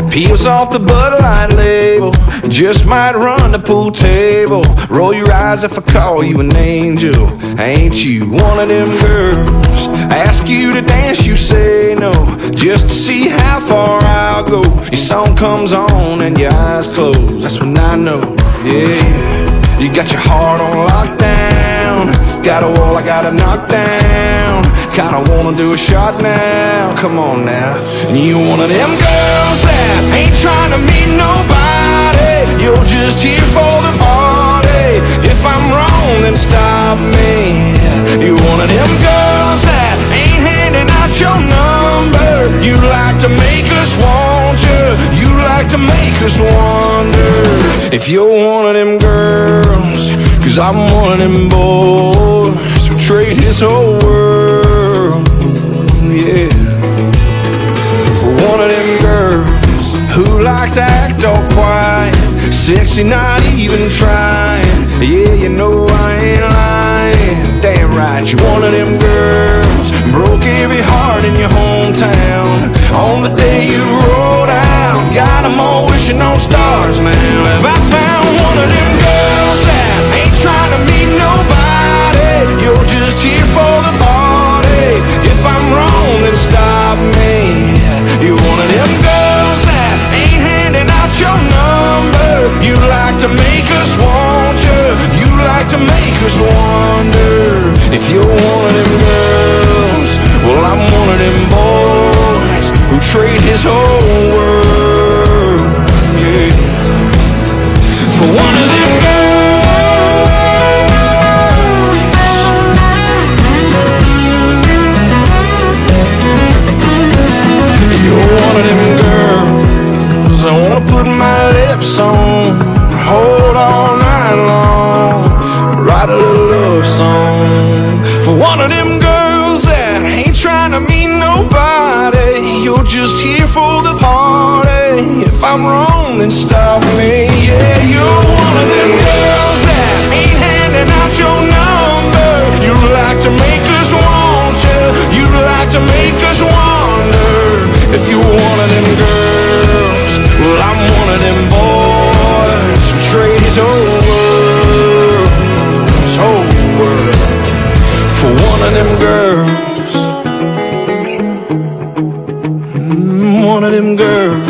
Peels off the Bud Light label, just might run the pool table. Roll your eyes if I call you an angel. Ain't you one of them girls? Ask you to dance, you say no, just to see how far I'll go. Your song comes on and your eyes close, that's when I know, yeah. You got your heart on lockdown, got a wall I gotta knock down. Kinda wanna do a shot now, come on now. You one of them girls that ain't trying to meet nobody, you're just here for the party. If I'm wrong, then stop me. You one of them girls that ain't handing out your number, you like to make us want you, you like to make us wonder if you're one of them girls. Cause I'm one of them boys who trade his whole world, yeah, for one of them girls who like to act all quiet, sexy, not even trying. Yeah, you know I ain't lying, damn right. You're one of them girls, broke every heart in your hometown on the day you rolled out. Got them all wishing on stars now. Have I found one of them girls that ain't trying to meet nobody, you're just here for the party. If I'm wrong, then stop me. You're one of them girls that ain't handing out your number, you like to make us want you, you like to make us wonder if you're one of them girls. Well, I'm one of them boys who trade his whole world, yeah, for one of them girls. You're one of them girls I wanna put my lips on, hold all night long, write a little love song. For one of them girls that ain't trying to meet nobody, you're just here for the party. If I'm wrong, then stop me. Yeah, you're one of them girls that ain't handing out your number, you like to make us want you, you like to make us wonder if you're one of them girls. Well, I'm one of them boys who trade his whole world for one of them girls. One of them girls.